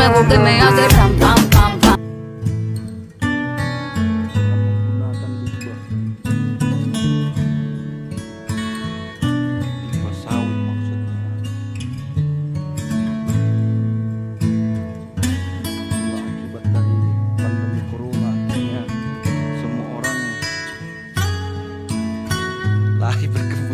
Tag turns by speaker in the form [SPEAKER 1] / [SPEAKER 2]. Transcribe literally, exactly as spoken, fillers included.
[SPEAKER 1] me busque me hace ram pam pam pam.
[SPEAKER 2] Limbah sawit maksudnya. Nah, akibat dari pandemi corona akhirnya semua orang lari berkebun.